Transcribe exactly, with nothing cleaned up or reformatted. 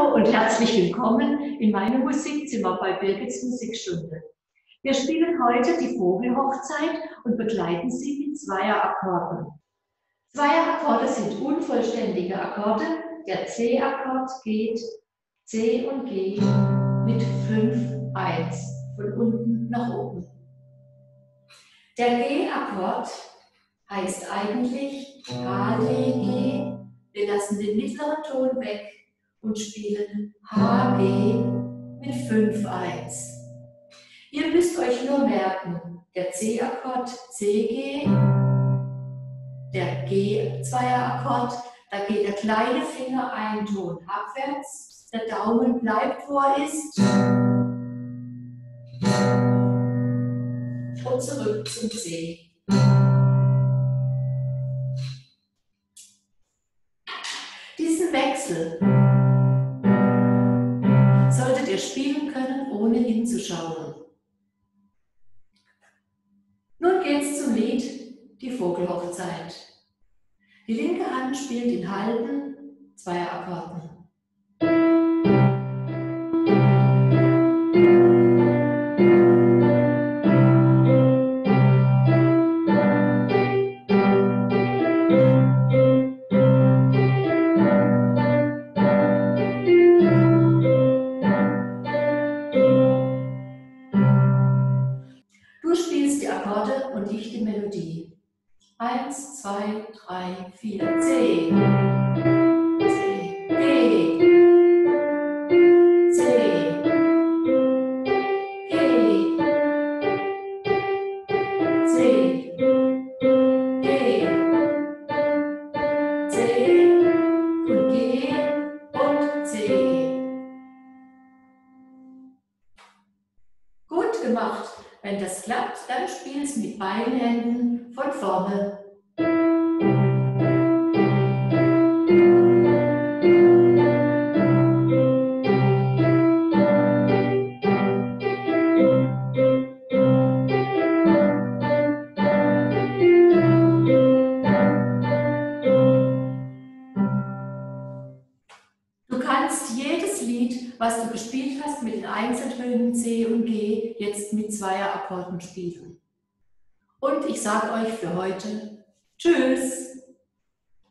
Hallo und herzlich willkommen in meinem Musikzimmer bei Birgits Musikstunde. Wir spielen heute die Vogelhochzeit und begleiten sie mit Zweierakkorden. Zweierakkorde sind unvollständige Akkorde. Der C-Akkord geht C und G mit fünf eins von unten nach oben. Der G-Akkord heißt eigentlich H, D, G. Wir lassen den mittleren Ton weg und spielen H, G mit fünf eins. Ihr müsst euch nur merken, der C-Akkord C, G, der G-Zweierakkord, da geht der kleine Finger einen Ton abwärts, der Daumen bleibt, wo er ist und zurück zum C. Diesen Wechsel solltet ihr spielen können, ohne hinzuschauen. Nun geht's zum Lied Die Vogelhochzeit. Die linke Hand spielt in halben Zweierakkorden. Du spielst die Akkorde und ich die Melodie. Eins, zwei, drei, vier, C. C, G. C. G. C. G. C. Und G und C. Gut gemacht. Wenn das klappt, dann spiel es mit beiden Händen von vorne. Du kannst jedes Lied, was du gespielt hast, mit den Einzeltönen C und G, jetzt mit Zweierakkorden spielen. Und ich sage euch für heute Tschüss!